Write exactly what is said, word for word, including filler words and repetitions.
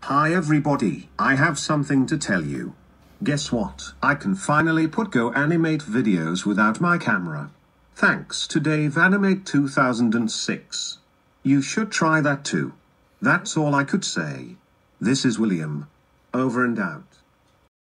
Hi everybody, I have something to tell you. Guess what? I can finally put Go animate videos without my camera. Thanks to Dave Animate two thousand six. You should try that too. That's all I could say. This is William. Over and out.